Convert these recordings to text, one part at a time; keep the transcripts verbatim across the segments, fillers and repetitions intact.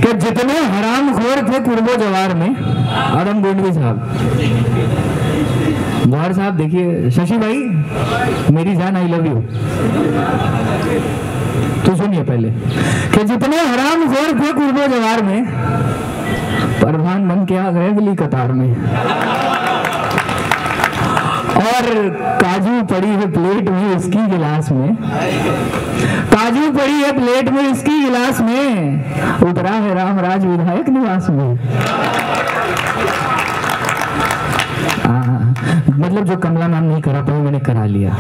कि जितने हरामखोर थे कुर्बो जवार में, आदम गोंडवी साहब, गौर साहब देखिए, शशि भाई मेरी जान आई लव यू, तो सुनिए पहले कि जितने हरामखोर थे कुर्बो जवार में, परवान मन के आ गए अगली कतार में। और काजू पड़ी है प्लेट में इसकी गिलास में, काजू पड़ी है प्लेट में इसकी गिलास में, उतरा है रामराज विधायक निवास में। आ, मतलब जो कमला नाम नहीं करा पाई मैंने करा लिया।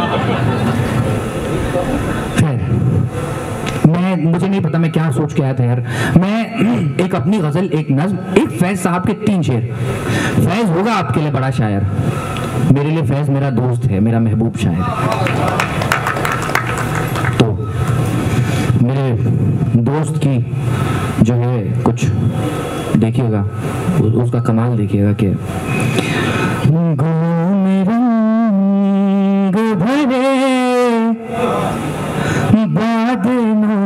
खैर मैं, मुझे नहीं पता मैं क्या सोच के आया था यार। मैं एक अपनी गजल, एक नज्म, एक फैज साहब के तीन शेर। फैज होगा आपके लिए बड़ा शायर, मेरे लिए फैज मेरा दोस्त है, मेरा महबूब शायर। तो मेरे दोस्त की जो है कुछ देखिएगा, उसका कमाल देखिएगा कि गुलों में रंग भरे बादलों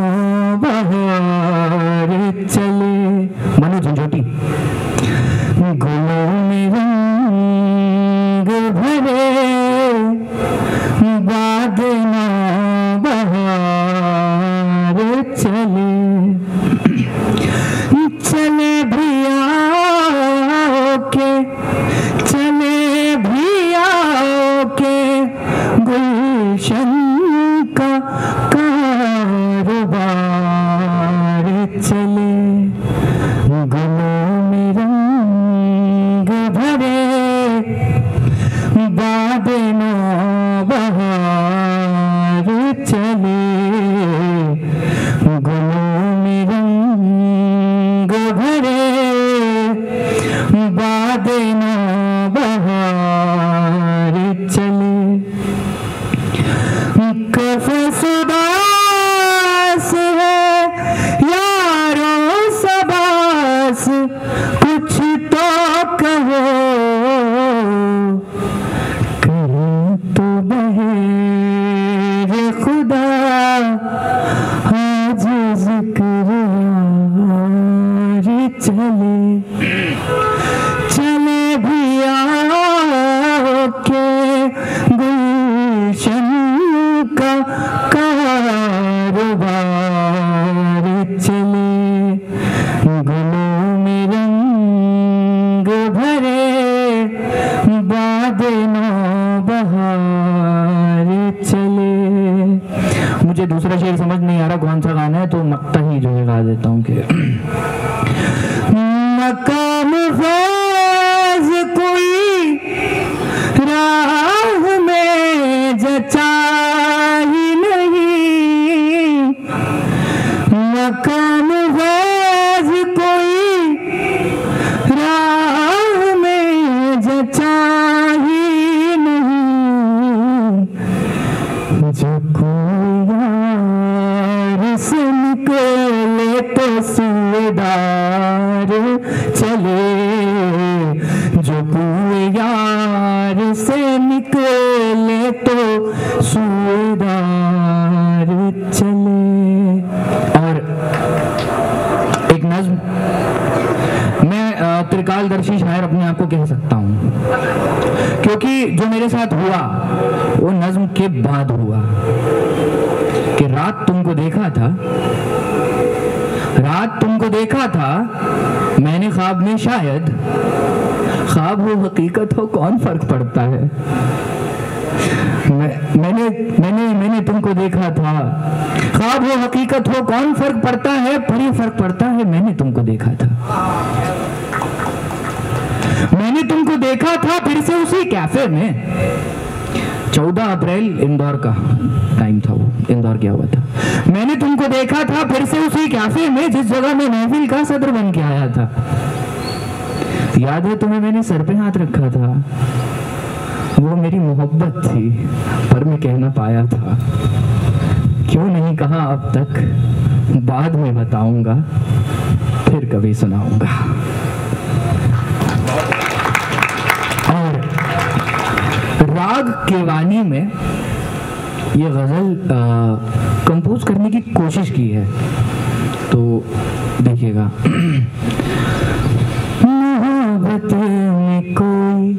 बहार चले, मनु झंझोटी। गुलों में रंग भरे बादलों बहार चले, चले भैया के, चले भैया के गुलशन का कारोबार चले। गुलों में रंग भरे बादलों बहार चले, गुलों में रंग भरे बादलों बहार चले। कफ़स उदास है यारों सबास, कुछ तो कहो, करें तो बहेर खुदा आज जिक्र यार चले। चले भैया के गुलशन का कारोबार चले, गुलों में रंग भरे बादलों बहार चले। मुझे दूसरा शेर समझ नहीं आ रहा कौन सा गाना है, तो मक्ता ही जो है गा देता हूँ कि मकाम फैज कोई राह में जचा ही नहीं, मकाम फैज कोई राह में जचा ही नहीं, जो कोई यार से निकले तो सूबेदार चले, जो कोई यार से निकले तो सूबेदार चले। और एक नज्म, मैं त्रिकालदर्शी शायर अपने आप को कह सकता हूँ, क्योंकि जो मेरे साथ हुआ वो नज्म के बाद हुआ। कि रात तुमको देखा था, रात तुमको देखा था मैंने ख्वाब में, शायद ख्वाब हो हकीकत हो कौन फर्क पड़ता है। मैं, मैंने मैंने मैंने तुमको देखा था, ख्वाब हो हकीकत हो कौन फर्क पड़ता है, पर ये फर्क पड़ता है मैंने तुमको देखा था। मैंने तुमको देखा था फिर से उसी कैफे में, चौदह अप्रैल इंदौर का टाइम था, वो इंदौर गया हुआ था। मैंने तुमको देखा था फिर से उसी कैफे में जिस जगह में महफिल का सदर बन के आया था। याद है तुम्हें मैंने सर पे हाथ रखा था, वो मेरी मोहब्बत थी पर मैं कह ना पाया था। क्यों नहीं कहा अब तक, बाद में बताऊंगा, फिर कभी सुनाऊंगा। और राग केवानी में ये गजल कंपोज करने की कोशिश की है। तो देखिएगा। मोहब्बत में कोई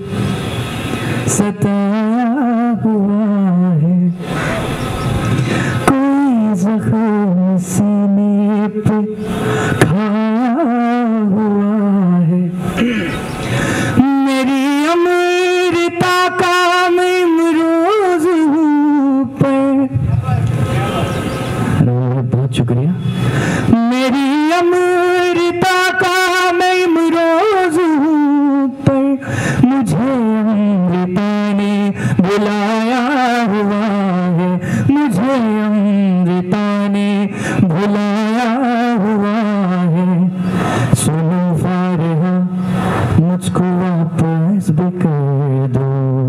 सताया हुआ है, कोई जख्म सीने पे खाया हुआ है, मेरी अमृता का मैं इमरोज हूँ पर। बहुत शुक्रिया। मेरी अमृता का मैं इमरोज हूँ पर मुझे अमृता ने बुलाया हुआ है, मुझे अमृता ने बुलाया हुआ है। सुनो फारिहा मुझको वापस भी कर दो,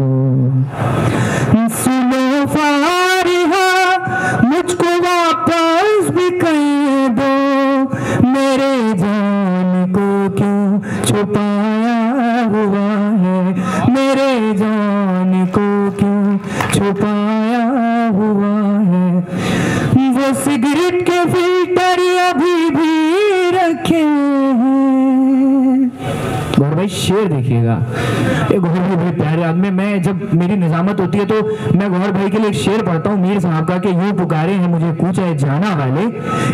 सुनो फारिहा मुझको वापस भी कर दो, मेरे जान को क्यों छुपाया हुआ है, मेरे जान को क्यों छुपाया हुआ है। वो सिगरेट के फिल्टर अभी भी रखे हैं। गौर भाई शेर देखिएगा, ये गौर भाई बड़े प्यारे आदमी। मैं जब मेरी निजामत होती है तो मैं गौर भाई के लिए एक शेर पढ़ता हूँ मीर साहब का, कि यूं पुकारे हैं मुझे कूचे जाना वाले,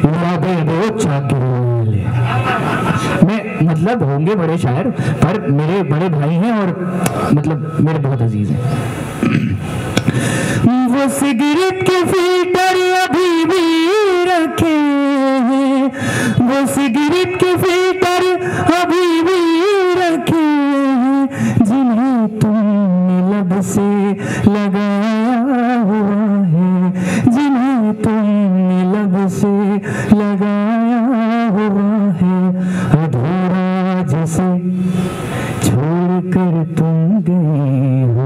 मैं मतलब होंगे बड़े शायर पर मेरे बड़े भाई हैं और मतलब मेरे बहुत अजीज हैं। वो सिगरेट के फिल्टर अभी भी रखे हैं, वो सिगरेट के फिल्टर अभी भी रखे हैं, जिन्हें तुमने लब से लगाया हुआ है, जिन्हें तुमने लब से लगाया हुआ है। अधूरा जिसे छोड़कर तुम गए हो।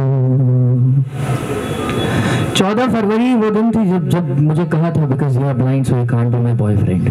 चौदह फरवरी वो दिन थी जब जब मुझे कहा था because you are blind so you can't be my boyfriend.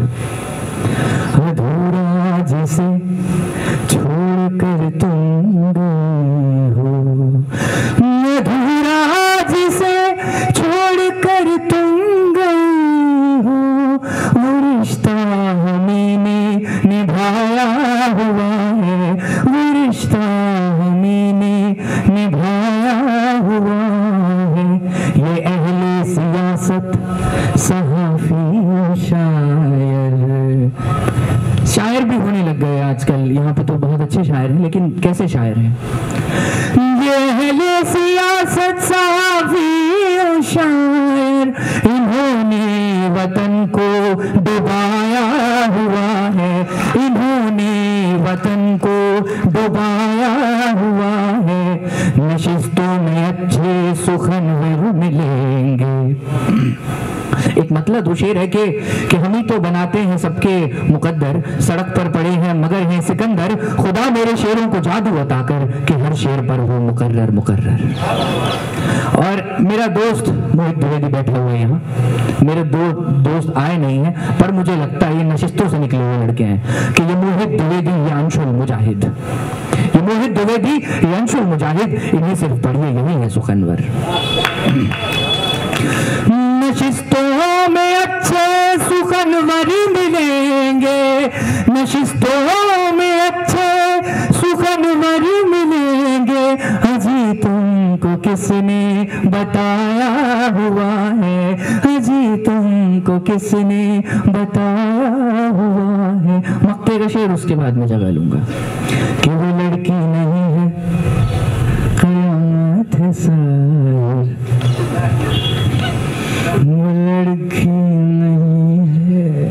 अधूरा जिसे छोड़कर तुम गए हो, अधूरा जिसे छोड़कर तुम गए हो, वो रिश्ता हमने निभाया हुआ है, वो रिश्ता हमने निभाया हुआ है। ये अहले सियासत सहाफी शायर, शायर भी होने लग गए आजकल यहाँ पे तो बहुत अच्छे शायर हैं, लेकिन कैसे शायर हैं? ये अहले सियासत सहाफी शायर, इन्होंने वतन को डुबाया हुआ है, इन्होंने वतन को डुबाया हुआ है। नशिस्तों में अच्छे सुखनवर मिलेंगे। एक मतलब तो शेर है कि कि हम ही तो बनाते हैं सबके मुकद्दर, सड़क पर पड़े हैं मगर हैं सिकंदर, खुदा मेरे शेरों को जादू अता कर कि हर शेर पर हो मुकर्रर मुकर्रर। और मेरा दोस्त मोहित द्विवेदी बैठे हुए हैं यहाँ, मेरे दो दोस्त आए नहीं हैं पर मुझे लगता है ये नशिस्तों से निकले हुए लड़के हैं कि ये मोहित द्विवेदी, ये अंशुल मुजाहिद, ये मोहित द्विवेदी, ये अंशुल मुजाहिद, इन्हें सिर्फ पढ़िए यही है सुखनवर। नशिस्तों में अच्छे सुखनवर मिलेंगे, नशिस्तों में अच्छे सुखनवर मिलेंगे, अजी तुमको किसने बताया हुआ है, अजी तुमको किसने बताया हुआ है। मक्के का शेर उसके बाद में जगह लूंगा कि वो लड़की नहीं है कयामत है सार, वो लड़की नहीं है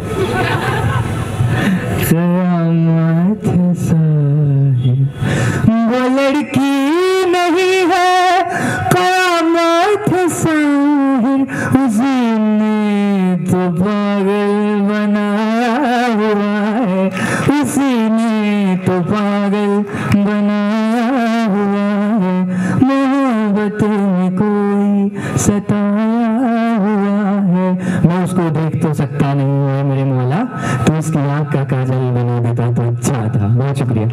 कयामत है साहिर, वो लड़की नहीं है कयामत है साहिर, उसी ने तो पागल बनाया हुआ है, उसी ने तो पागल बनाया हुआ है। मोहब्बत में कोई सताया हुआ है, मैं उसको देख तो सकता नहीं हूँ मेरे मौला, तो उसकी आँख का काजल बना देता तो अच्छा था। बहुत शुक्रिया।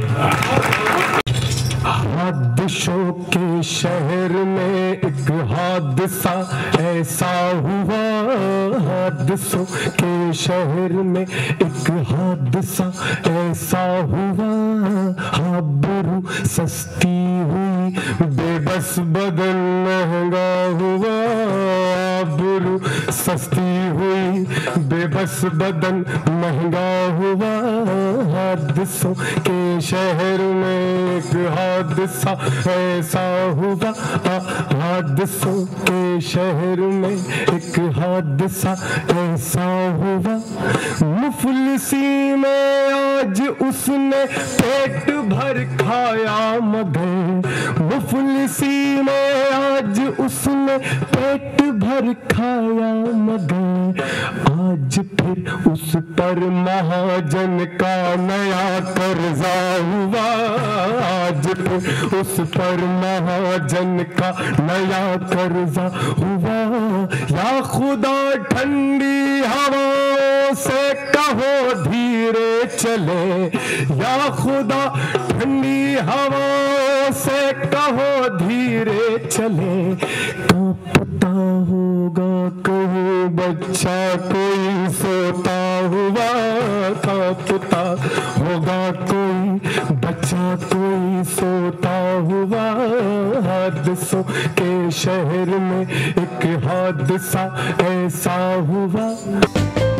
हादिसों के शहर में एक हादसा ऐसा हुआ, हादिसों के शहर में एक हादसा ऐसा हुआ, आबरू सस्ती हुई बेबस बदन महंगा हुआ, आबरू सस्ती हुई बेबस बदन महंगा हुआ। हादसों के शहर में एक हादसा ऐसा हुआ, हादसों के शहर में एक हादसा ऐसा हुआ। मुफलिसी में आज उसने पेट भर खाया मगर, मुफलिसी में आज उसने पेट भर खाया मगर, आज फिर उस पर महाजन का नया कर्जा हुआ, आज फिर उस पर महाजन का नया कर्जा हुआ। या खुदा ठंडी हवाओं से कहो धीरे चले, या खुदा ठंडी हवाओं से कहो धीरे चले। कांपता होगा कहीं बच्चा कोई सोता हुआ, कांपता होगा कोई बच्चा कोई सोता हुआ। हादसों के शहर में एक हादसा ऐसा हुआ।